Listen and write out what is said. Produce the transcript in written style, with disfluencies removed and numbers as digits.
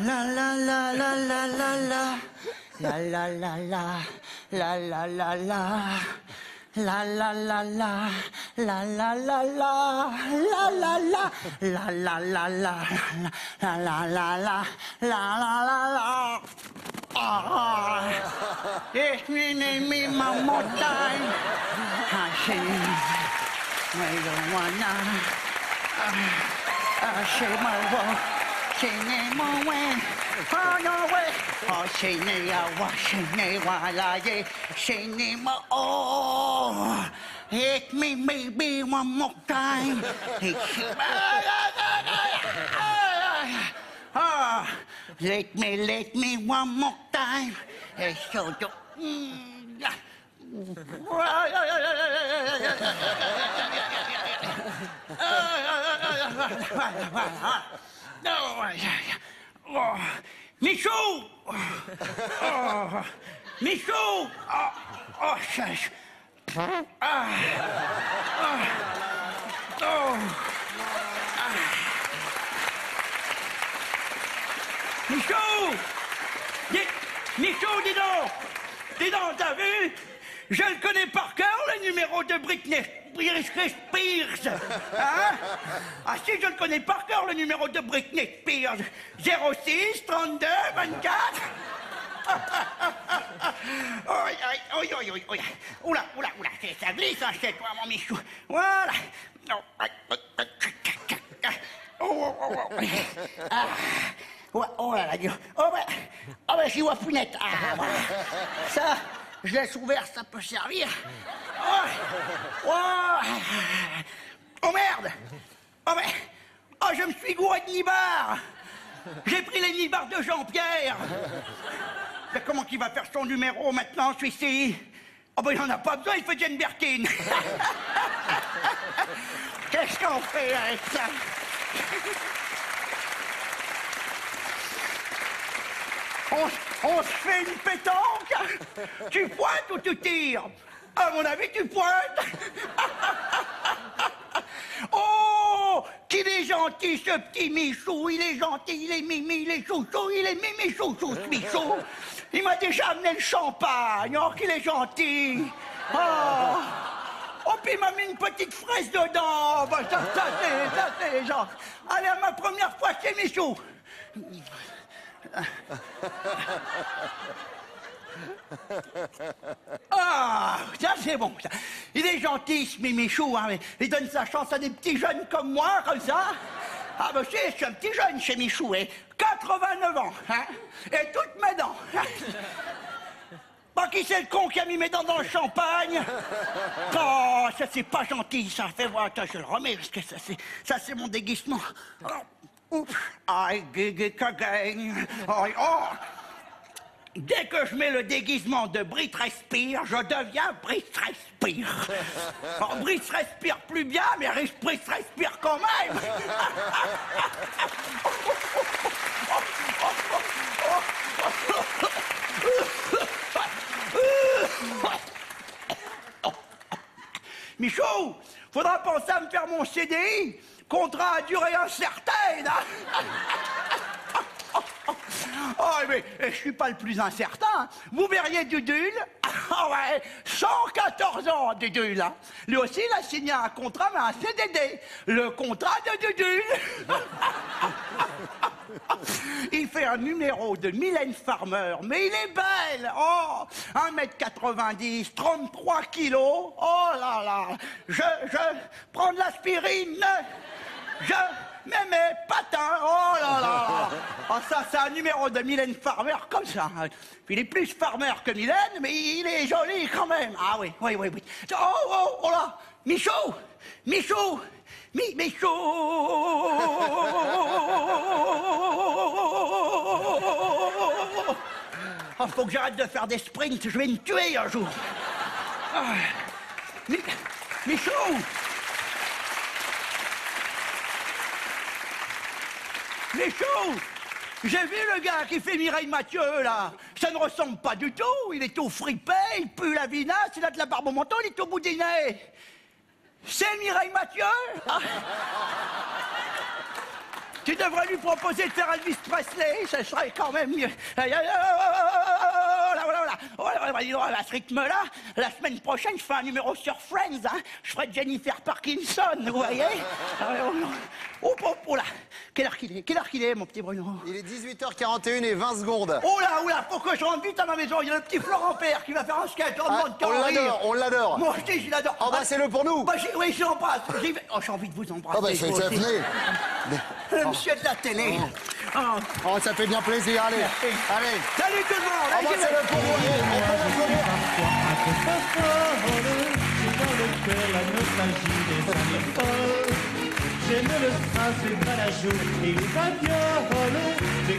La la la la la la la. La la la la. La la la la. La la la la. La la la la. La la la. La la la la. La la la la. La la la la. Ich bin in my Mountain. I see. I don't wanna. I see my walk. Singing my way. On your way. Oh, singing a wash, singing while I get. Singing my oh. Hit me, baby, one more time. Let me one more time. So do. Oh, Michou! Oh, Michou! Oh, chèche. Michou! Michou, dis donc! Dis donc, t'as vu? Je le connais par cœur, le numéro de Britney Spears. Hein? Ah si, je le connais par cœur, le numéro de Britney Spears. 06 32 24. Oula, ça glisse chez toi, mon Michou. Voilà. Oh là là, Dieu. Oh ben, j'y vois punette. Ah, voilà. Ça, je laisse ouvert, ça peut servir. Oh merde. Oh, je me suis gouré de nibards. J'ai pris les nibards de Jean-Pierre. Mais comment qu'il va faire son numéro maintenant, celui-ci? Oh ben, il n'en a pas besoin, il fait Jane Birkin. Qu'est-ce qu'on fait avec ça? On se fait une pétanque. Tu pointes ou tu tires? À mon avis, tu pointes. Oh, qu'il est gentil, ce petit Michou. Il est gentil, il est mimi, il est chouchou, il est mimi chouchou, ce Michou. Il m'a déjà amené le champagne. Oh, qu'il est gentil. Oh, puis il m'a mis une petite fraise dedans. Bah, ça c'est genre. Allez, à ma première fois chez Michou. Ah, ça c'est bon, ça. Il est gentil, ce Michou, hein, mais il donne sa chance à des petits jeunes comme moi, comme ça. Ah, ben, je suis un petit jeune chez Michou, et 89 ans, hein, et toutes mes dents. Bah, qui c'est le con qui a mis mes dents dans le champagne? Oh, ça c'est pas gentil, ça. Fais voir, attends, je le remets, parce que ça c'est mon déguisement. Oups, I gig it again. Oh. Dès que je mets le déguisement de Britney Spears, je deviens Britney Spears. Alors, Britney respire plus bien, mais Britney respire quand même. Michou, faudra penser à me faire mon CDI. Contrat à durée incertaine. Oh, mais je suis pas le plus incertain. Vous verriez Dudule. Ah ouais, 114 ans, Dudule. Lui aussi, il a signé un contrat, mais un CDD. Le contrat de Dudule. Il fait un numéro de Mylène Farmer, mais il est belle. Oh, 1m90, 33 kilos. Oh là là. Je prends de l'aspirine. Je mets mes patins. Oh là là. Oh, ça, c'est un numéro de Mylène Farmer comme ça. Il est plus Farmer que Mylène, mais il est joli quand même. Ah oui. Oh là. Michou. Michou. Oh, faut que j'arrête de faire des sprints, je vais me tuer un jour. Michou. Michou, j'ai vu le gars qui fait Mireille Mathieu, là. Ça ne ressemble pas du tout. Il est tout fripé, il pue la vinasse, il a de la barbe au menton, il est au bout des nez. C'est Mireille Mathieu? Tu devrais lui proposer de faire Elvis Presley, ça serait quand même mieux. À ce rythme-là, la semaine prochaine, je fais un numéro sur Friends, hein. Je ferai Jennifer Parkinson, vous voyez. Oh là, quelle heure qu'il est, mon petit Bruno? Il est 18h41 et 20 secondes. Oh là, faut que je rentre vite à ma maison. Il y a le petit Florent Père qui va faire un sketch en demande On l'adore. Moi, je l'adore. Embrassez-le pour nous. Bah, oui, je l'embrasse. Oh, j'ai envie de vous embrasser. Oh bah, venez. Le monsieur de la télé. Oh, ça fait bien plaisir, allez. Allez. Salut tout le monde. Embrassez-le pour nous. Dans le cœur, la nostalgie des années folles. J'aime le strass, le balajou et les babioles.